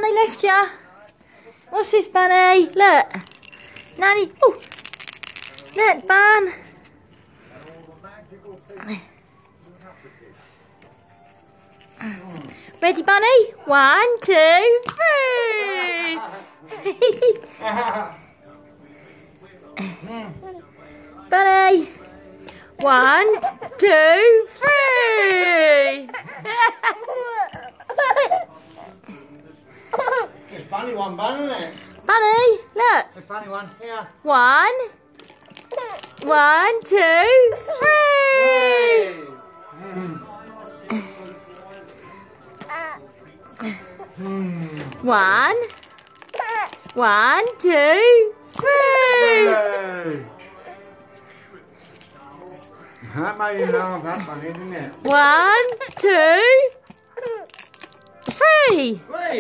they left you. What's this, Bunny? Look. Nanny. Oh. Look, Bun. Ready, Bunny? 1, 2, 3. Bunny. 1, 2, 3. It's funny one, Bun, isn't it? Bunny, look. It's funny one. Here. 1, 1, 2, 3. One, 1, 2, 3. That made you laugh, that Bunny, didn't it? 1, 2, 3.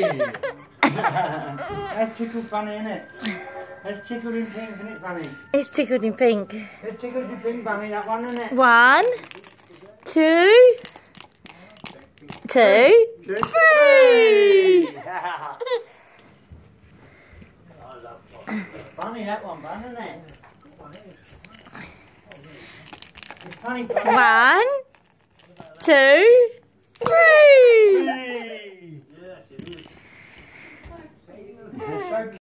That's tickled Bunny, isn't it? That's tickled in pink, isn't it, Bunny? It's tickled in pink. It's tickled in pink, Bunny, that one, isn't it? 1, 2, 2, 3. Funny that one, Bun, isn't it? It's funny, Bun. 1, 2, 3. Yes, it is.